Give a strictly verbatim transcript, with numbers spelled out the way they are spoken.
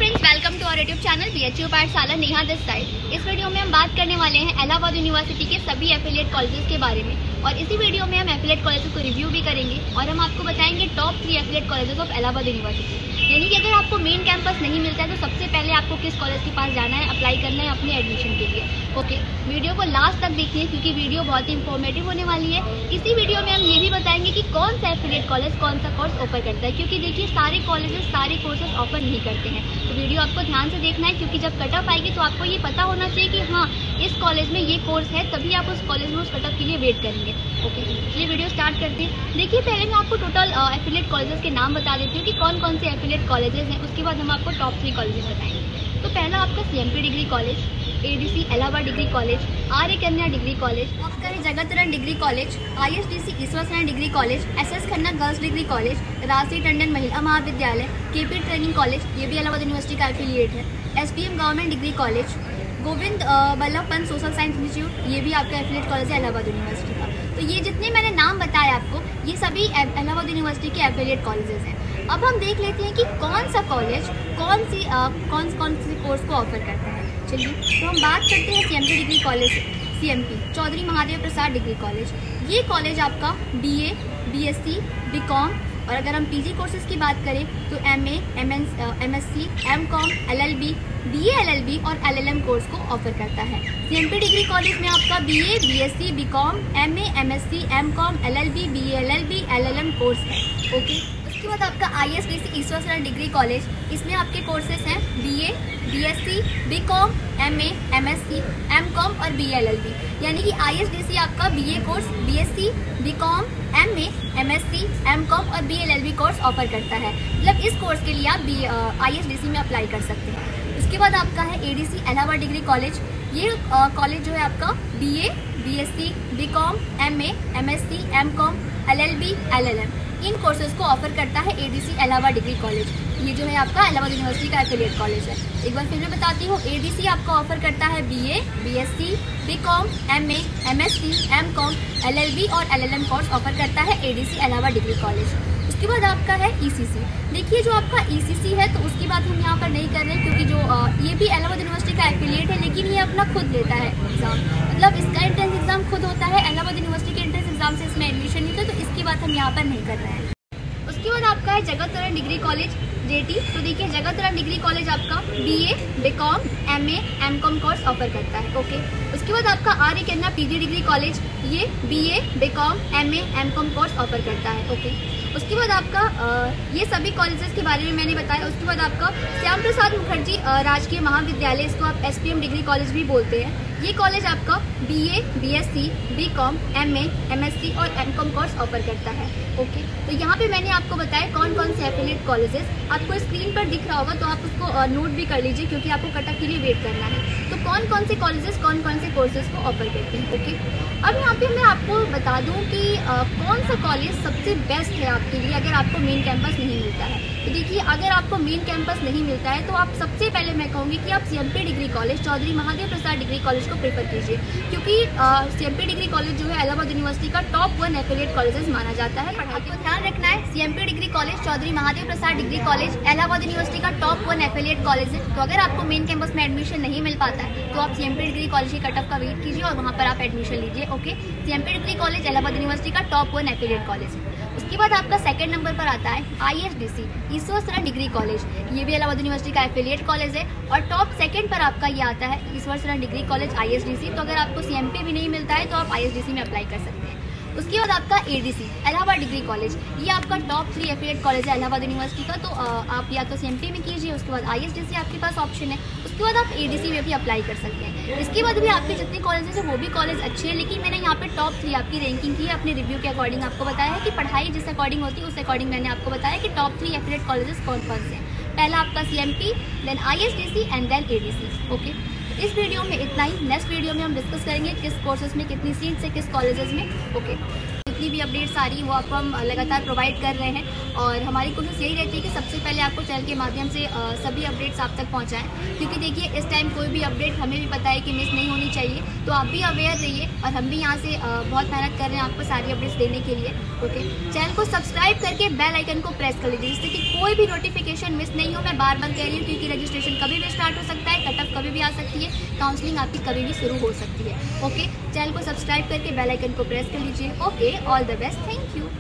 Friends, welcome to our YouTube channel BHU Pathshala Neha this side. इस video में हम बात करने वाले हैं इलाहाबाद यूनिवर्सिटी के सभी एफिलिएट कॉलेजेस के बारे में और इसी वीडियो में हम एफिलिएट कॉलेजेस को रिव्यू भी करेंगे और हम आपको बताएंगे top three affiliate colleges of Allahabad University. यानी कि अगर आपको मेन कैंपस नहीं मिलता है तो सबसे पहले आपको किस कॉलेज के पास जाना है, अप्लाई करना है अपने एडमिशन के लिए। ओके, वीडियो को लास्ट तक देखिए क्योंकि वीडियो बहुत ही इंफॉर्मेटिव होने वाली है। इसी वीडियो में हम ये भी बताएंगे कि कौन सा एफिलिएट कॉलेज कौन सा कोर्स ऑफर करता है, क्योंकि देखिए सारे कॉलेजेस सारे कोर्सेज ऑफर नहीं करते हैं। तो वीडियो आपको ध्यान से देखना है क्योंकि जब कट ऑफ आएगी तो आपको ये पता होना चाहिए कि हाँ इस कॉलेज में ये कोर्स है, तभी आप उस कॉलेज में उस कट ऑफ के लिए वेट करेंगे। ओके, ये वीडियो स्टार्ट करते हैं। देखिए पहले मैं आपको टोटल एफिलिएट कॉलेजेस के नाम बता देती हूँ कि कौन कौन से एफिलिएट कॉलेजेस हैं, उसके बाद हम आपको टॉप थ्री कॉलेजेस बताएंगे। तो पहला आपका CMP degree College, ADC Allahabad Degree College, Arya Kanya Degree college, आपका है Jagatran degree college, ISDC Ishwar Saran degree College, SS Khanna Girls Degree College, Rajsi Tandon Mahila Mahavidyalaya, KP Training College, ये भी इलाहाबाद यूनिवर्सिटी का एफिलिएट है, SPM Government Degree College, Govind Ballabh Pant Social Science Institute, ये भी आपका एफिलिएट कॉलेज है इलाहाबाद यूनिवर्सिटी का। तो ये जितने मैंने नाम बताया आपको, ये सभी इलाहाबाद यूनिवर्सिटी के एफिलिएट कॉलेजेस हैं। अब हम देख लेते हैं कि कौन सा कॉलेज कौन सी आ, कौन कौन सी कोर्स को ऑफर करता है। चलिए, तो हम बात करते हैं CMP degree College, CMP Chaudhary Mahadev Prasad degree college. ये कॉलेज आपका बीए, बीएससी, बीकॉम और अगर हम पीजी कोर्सेज की बात करें तो MA, MSc, MCom, LLB, BA, LLB और एलएलएम कोर्स को ऑफर करता है। सीएमपी डिग्री कॉलेज में आपका BA, BSc, BCom, MA, MSc, MCom, LLB, BA, LLB, LLM course है। ओके, उसके बाद आपका ISDC Ishwar Saran degree College, इसमें आपके कोर्सेज हैं BA, BSc, BCom, MA, MSc, MCom और बीए, एलएलबी। यानी कि आईएसडीसी आपका BA course, BSc, BCom, MA, MSc, MCom और बीए, एलएलबी कोर्स ऑफर करता है। मतलब इस कोर्स के लिए आप आईएसडीसी में अप्लाई कर सकते हैं। उसके बाद आपका है एडीसी इलाहाबाद डिग्री कॉलेज। ये कॉलेज जो है आपका BA, BSc, BCom, MA, MSc, MCom, LLB, LLM इन कोर्सेज को ऑफर करता है एडीसी इलाहाबाद डिग्री कॉलेज। ये जो है आपका इलाहाबाद यूनिवर्सिटी का एफिलिएट कॉलेज है। एक बार फिर मैं बताती हूँ, एडीसी आपको ऑफर करता है BA, BSc, BCom, MA, MSc, MCom, LLB और एलएलएम कोर्स ऑफर करता है एडीसी इलाहाबाद डिग्री कॉलेज। उसके बाद आपका है ईसीसी। देखिए जो आपका ईसीसी है तो उसकी बात हम यहाँ पर नहीं कर रहे हैं क्योंकि जो आ, ये भी इलाहाबाद यूनिवर्सिटी का एफिलिएट है, लेकिन ये अपना खुद लेता है एग्जाम। मतलब इसका एंट्रेंस एग्जाम खुद होता है, इलाहाबाद यूनिवर्सिटी के एंट्रेंस एग्जाम से इसमें एडमिशन नहीं था, तो इसकी बात हम यहाँ पर नहीं कर रहे हैं। उसके बाद आपका है जगतरण डिग्री कॉलेज, जेटी। तो देखिए जगतरण डिग्री कॉलेज आपका BA, BCom, MA, MCom course offer करता है। ओके, उसके बाद आपका Arya Kanya PG degree college, ये BA, BCom, MA, MCom course offer करता है। ओके, उसके बाद आपका आ, ये सभी कॉलेजेस के बारे में मैंने बताया। उसके बाद आपका श्याम प्रसाद मुखर्जी राजकीय महाविद्यालय, इसको आप एसपीएम डिग्री कॉलेज भी बोलते हैं। ये कॉलेज आपका BA, BSc, BCom, MA, MSc और एमकॉम कोर्स ऑफर करता है। ओके, तो यहाँ पे मैंने आपको बताया कौन कौन से एफिलिएट कॉलेजेस आपको स्क्रीन पर दिख रहा होगा, तो आप उसको नोट भी कर लीजिए क्योंकि आपको कट ऑफ के लिए वेट करना है। तो कौन कौन से कॉलेजेस कौन कौन से कोर्सेज को ऑफर करते हैं। ओके, अब यहाँ पे मैं आपको बता दूँ कि आ, कौन सा कॉलेज सबसे बेस्ट है आपके लिए अगर आपको मेन कैंपस नहीं मिलता है। तो देखिए अगर आपको मेन कैंपस नहीं मिलता है तो आप सबसे पहले मैं कहूँगी कि आप CMP degree college, Chaudhary Mahadev Prasad degree college को प्रेफर कीजिए क्योंकि सीएमपी डिग्री कॉलेज जो है इलाहाबाद यूनिवर्सिटी का टॉप वन एफिलिएट कॉलेजेस माना जाता है। पढ़ाई को ध्यान रखना है, CMP degree college, Chaudhary Mahadev Prasad degree college Allahabad university का टॉप वन एफिलिएट कॉलेज है। तो अगर आपको मेन कैंपस में एडमिशन नहीं मिल पाता है तो आप सीएमपी डिग्री कॉलेज की कट ऑफ का वेट कीजिए और वहाँ पर आप एडमिशन लीजिए। Okay, CMP degree college Allahabad university का टॉप वन एफिलिएट कॉलेज है। उसके बाद आपका सेकंड नंबर पर आता है ISDC Ishwar Saran degree college, ये भी इलाहाबाद यूनिवर्सिटी का एफिलिएट कॉलेज है और टॉप सेकंड पर आपका ये आता है Ishwar Saran degree college ISDC. तो अगर आपको सीएमपी भी नहीं मिलता है तो आप आईएसडीसी में अप्लाई कर सकते हैं। उसके बाद आपका एडीसी इलाहाबाद डिग्री कॉलेज, ये आपका टॉप थ्री एफिलिएट कॉलेज है इलाहाबाद यूनिवर्सिटी का। तो आप या तो सीएमपी में कीजिए, उसके बाद आईएसडीसी आपके पास ऑप्शन है, उसके बाद आप एडीसी में भी अप्लाई कर सकते हैं। इसके बाद भी आपके जितने कॉलेजेस हैं वो भी कॉलेज अच्छे हैं, लेकिन मैंने यहाँ पे टॉप थ्री आपकी रैंकिंग की है, अपने रिव्यू के अकॉर्डिंग आपको बताया है कि पढ़ाई जिस अकॉर्डिंग होती है उस अकॉर्डिंग मैंने आपको बताया कि टॉप थ्री एफिलिएट कॉलेजेस कौन कौन से हैं। पहला आपका CMP, then ISDC and then ADC. Okay, इस वीडियो में इतना ही। नेक्स्ट वीडियो में हम डिस्कस करेंगे किस कोर्सेज में कितनी सीट्स है किस कॉलेजेस में। ओके, जितनी भी अपडेट्स आ रही हैं वो आपको हम लगातार प्रोवाइड कर रहे हैं। और हमारी कोशिश यही रहती है कि सबसे पहले आपको चैनल के माध्यम से सभी अपडेट्स आप तक पहुँचाएँ, क्योंकि देखिए इस टाइम कोई भी अपडेट हमें भी पता है कि मिस नहीं होनी चाहिए। तो आप भी अवेयर रहिए और हम भी यहाँ से बहुत मेहनत कर रहे हैं आपको सारी अपडेट्स देने के लिए। ओके, चैनल को सब्सक्राइब करके बेल आइकन को प्रेस कर लीजिए, जिससे कि कोई भी नोटिफिकेशन मिस नहीं हो। मैं बार बार कह रही हूँ क्योंकि रजिस्ट्रेशन कभी भी स्टार्ट हो सकता है, कट ऑफ कभी भी आ सकती है, काउंसलिंग आपकी कभी भी शुरू हो सकती है। ओके, चैनल को सब्सक्राइब करके बेल आइकन को प्रेस कर लीजिए। Okay, all the best, thank you.